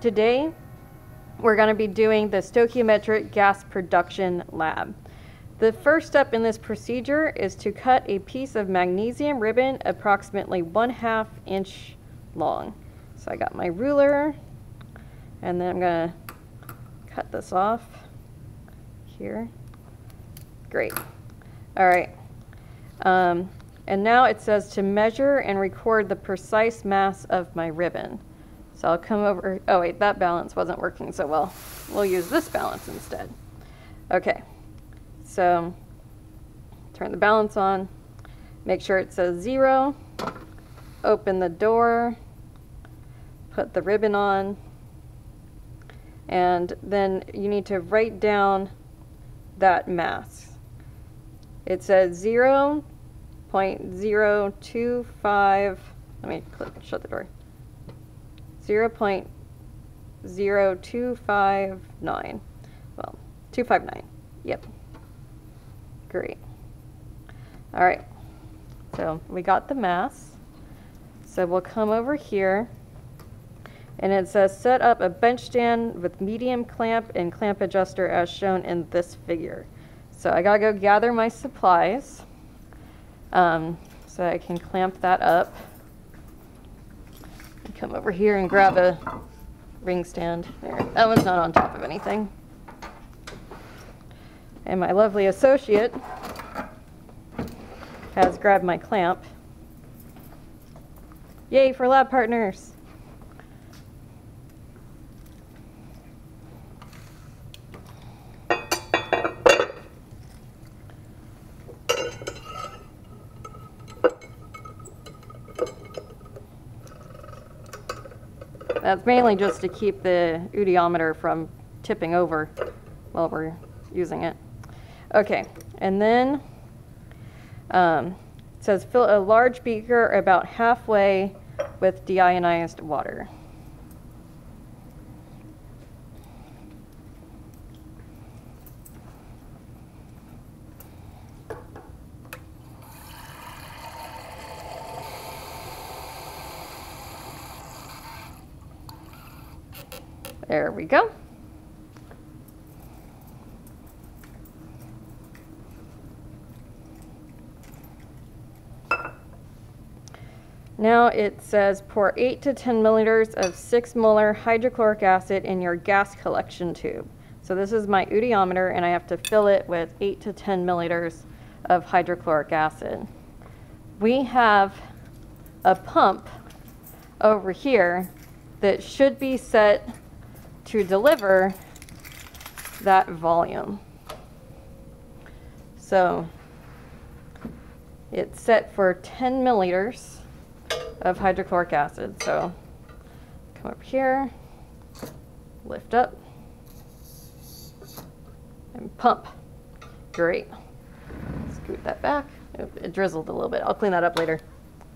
Today, we're going to be doing the stoichiometric gas production lab. The first step in this procedure is to cut a piece of magnesium ribbon approximately 1/2 inch long. So I got my ruler, and then I'm going to cut this off here. Great. All right. And now it says to measure and record the precise mass of my ribbon. So I'll come over, oh wait, that balance wasn't working so well. We'll use this balance instead. Okay, so turn the balance on, make sure it says 0, open the door, put the ribbon on, and then you need to write down that mass. It says 0.025, let me shut the door. 0.0259. Well, 259. Yep. Great. All right. So we got the mass. So we'll come over here, and it says set up a bench stand with medium clamp and clamp adjuster as shown in this figure. So I gotta go gather my supplies so I can clamp that up. Come over here and grab a ring stand. There, that one's not on top of anything. And my lovely associate has grabbed my clamp. Yay for lab partners! That's mainly just to keep the udiometer from tipping over while we're using it. Okay, and then it says fill a large beaker about halfway with deionized water. There we go. Now it says pour 8 to 10 milliliters of 6 molar hydrochloric acid in your gas collection tube. So this is my udiometer, and I have to fill it with 8 to 10 milliliters of hydrochloric acid. We have a pump over here that should be set to deliver that volume. So it's set for 10 milliliters of hydrochloric acid. So come up here, lift up, and pump. Great. Scoot that back. It drizzled a little bit. I'll clean that up later.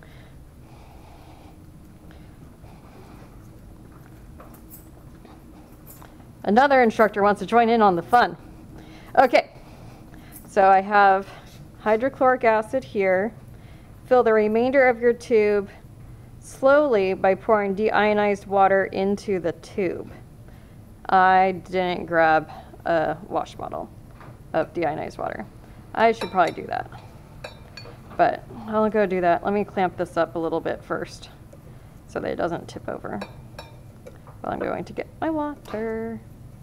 Another instructor wants to join in on the fun. Okay, so I have hydrochloric acid here. Fill the remainder of your tube slowly by pouring deionized water into the tube. I didn't grab a wash bottle of deionized water. I should probably do that, but I'll go do that. Let me clamp this up a little bit first so that it doesn't tip over while I'm going to get my water.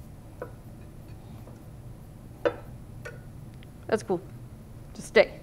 That's cool. Just stay.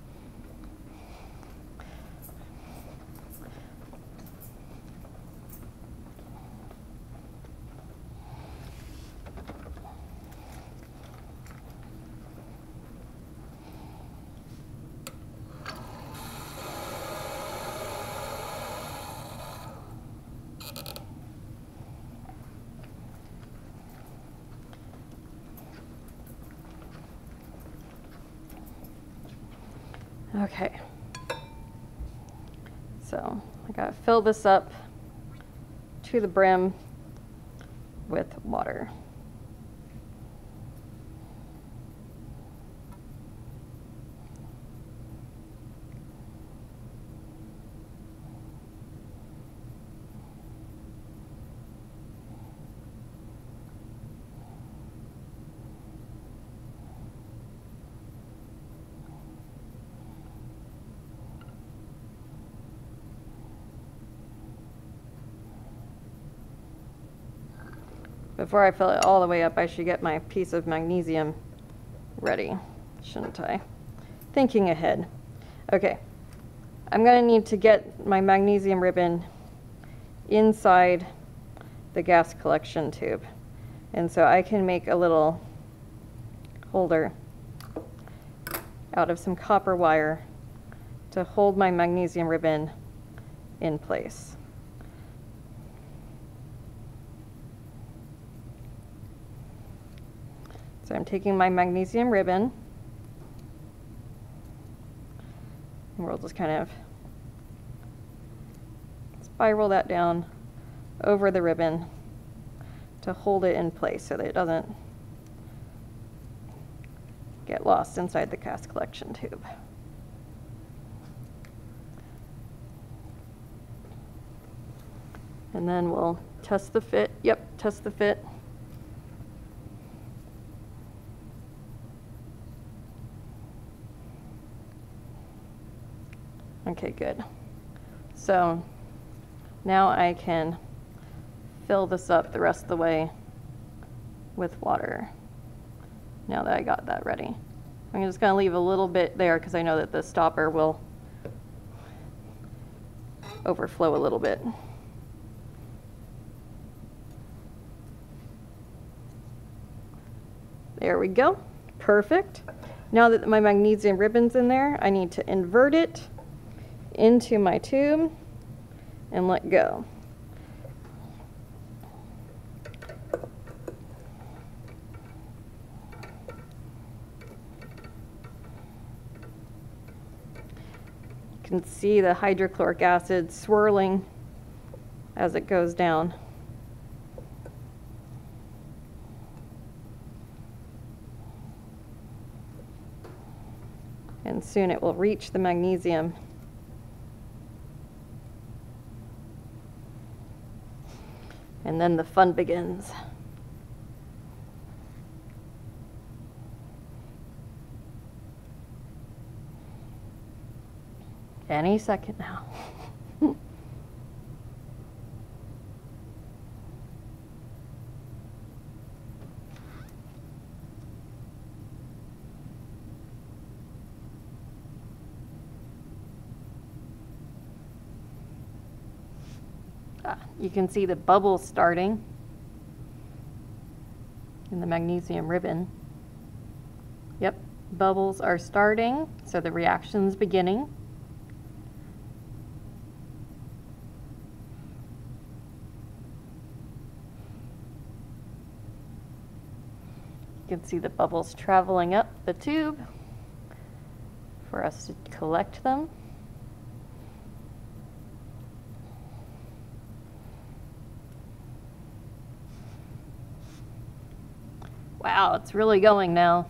Okay, so I gotta fill this up to the brim with water. Before I fill it all the way up, I should get my piece of magnesium ready, shouldn't I? Thinking ahead. Okay, I'm going to need to get my magnesium ribbon inside the gas collection tube. And so I can make a little holder out of some copper wire to hold my magnesium ribbon in place. So I'm taking my magnesium ribbon, and we'll just kind of spiral that down over the ribbon to hold it in place so that it doesn't get lost inside the gas collection tube. And then we'll test the fit. Yep, test the fit. Okay, good. So now I can fill this up the rest of the way with water. Now that I got that ready. I'm just going to leave a little bit there because I know that the stopper will overflow a little bit. There we go. Perfect. Now that my magnesium ribbon's in there, I need to invert it into my tube and let go. You can see the hydrochloric acid swirling as it goes down. And soon it will reach the magnesium. And then the fun begins. Any second now. You can see the bubbles starting in the magnesium ribbon. Yep, bubbles are starting, so the reaction's beginning. You can see the bubbles traveling up the tube for us to collect them. Wow, it's really going now.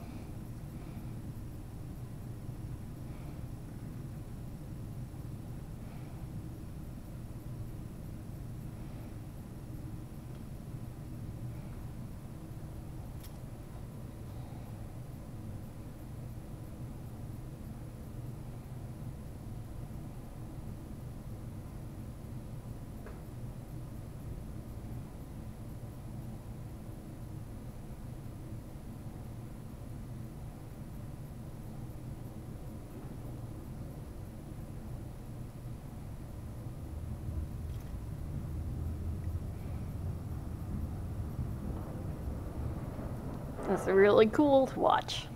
That's really cool to watch.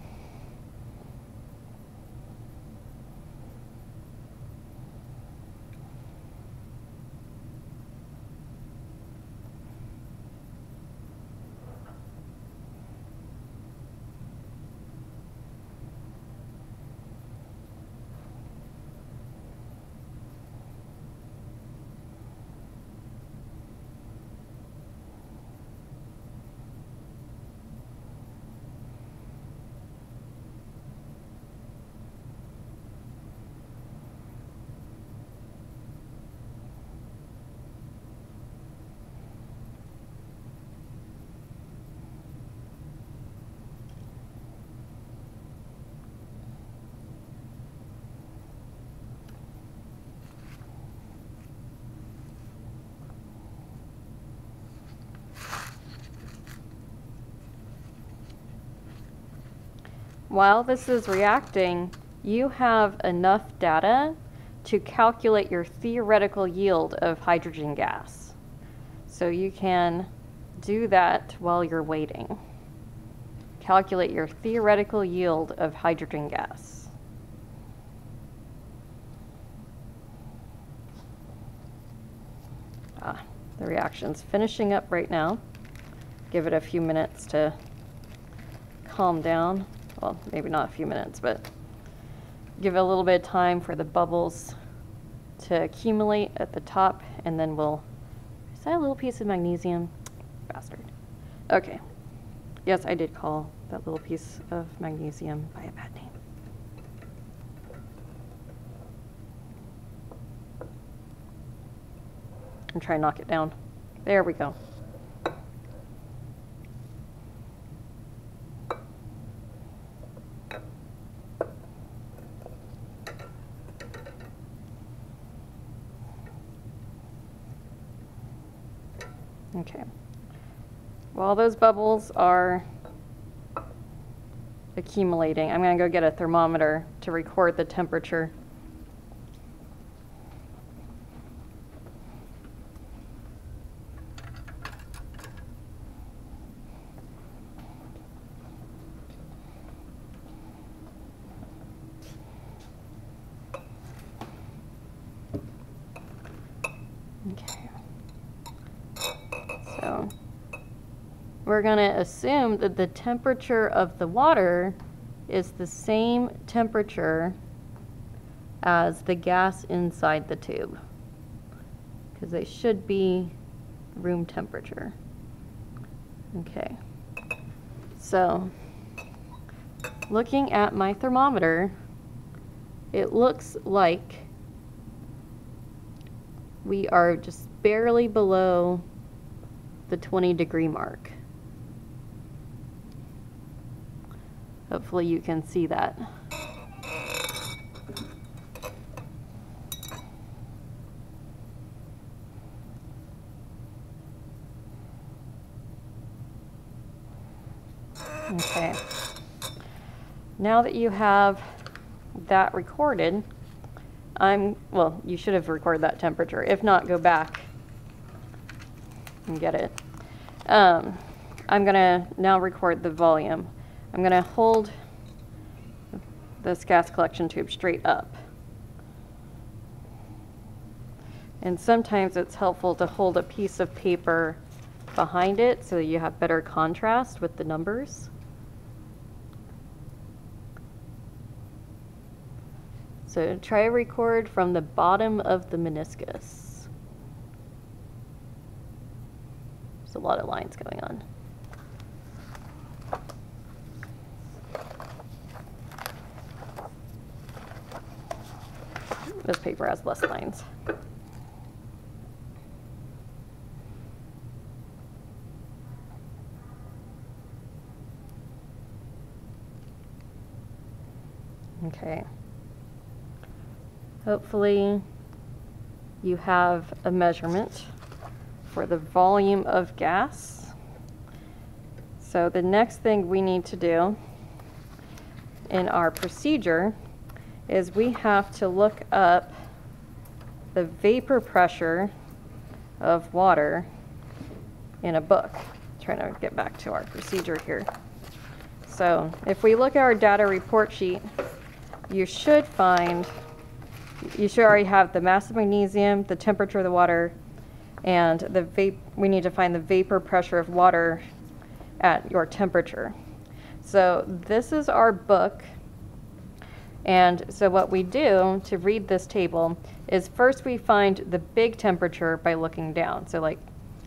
while this is reacting, you have enough data to calculate your theoretical yield of hydrogen gas. So you can do that while you're waiting. Calculate your theoretical yield of hydrogen gas. The reaction's finishing up right now. Give it a few minutes to calm down. Well, maybe not a few minutes, but give it a little bit of time for the bubbles to accumulate at the top, and then is that a little piece of magnesium? Bastard. Okay. Yes, I did call that little piece of magnesium by a bad name. I'm trying to knock it down. There we go. Okay. While those bubbles are accumulating, I'm going to go get a thermometer to record the temperature. Okay. So we're going to assume that the temperature of the water is the same temperature as the gas inside the tube, because they should be room temperature. Okay, so looking at my thermometer, it looks like we are just barely below the 20-degree mark. Hopefully you can see that. Okay. Now that you have that recorded, well, you should have recorded that temperature. If not, go back and get it. I'm gonna now record the volume. I'm gonna hold this gas collection tube straight up. And sometimes it's helpful to hold a piece of paper behind it so that you have better contrast with the numbers. So try to record from the bottom of the meniscus. There's a lot of lines going on. This paper has less lines. Okay. Hopefully you have a measurement for the volume of gas. So the next thing we need to do in our procedure is we have to look up the vapor pressure of water in a book. Trying to get back to our procedure here. So if we look at our data report sheet, you should already have the mass of magnesium, the temperature of the water, and we need to find the vapor pressure of water at your temperature. So this is our book. And so what we do to read this table is first we find the big temperature by looking down. So like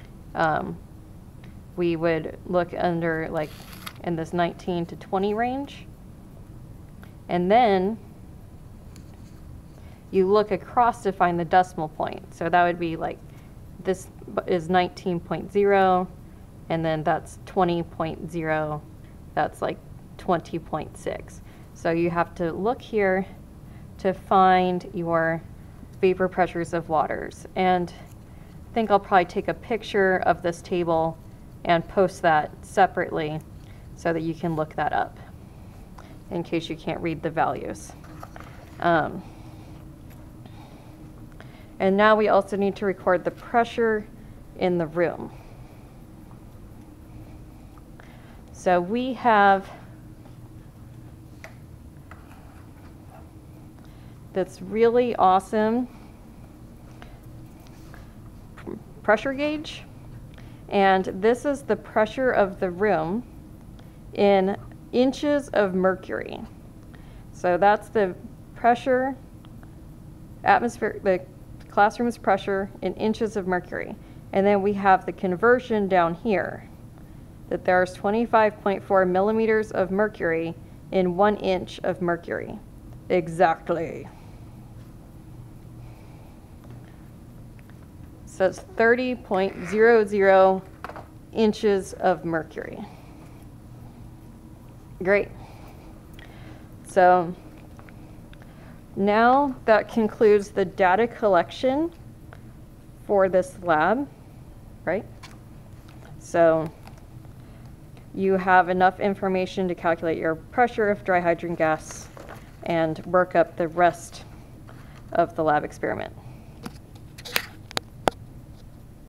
we would look under like in this 19 to 20 range. And then you look across to find the decimal point. So that would be like, this is 19.0, and then that's 20.0, that's like 20.6. So you have to look here to find your vapor pressures of waters. And I think I'll probably take a picture of this table and post that separately so that you can look that up. in case you can't read the values. And now we also need to record the pressure in the room. So we have this really awesome pressure gauge, and this is the pressure of the room in inches of mercury. So that's the pressure, the classroom's pressure in inches of mercury. And then we have the conversion down here, that there's 25.4 millimeters of mercury in 1 inch of mercury. Exactly. So it's 30.00 inches of mercury. Great. So now that concludes the data collection for this lab, right? So you have enough information to calculate your pressure of dry hydrogen gas and work up the rest of the lab experiment.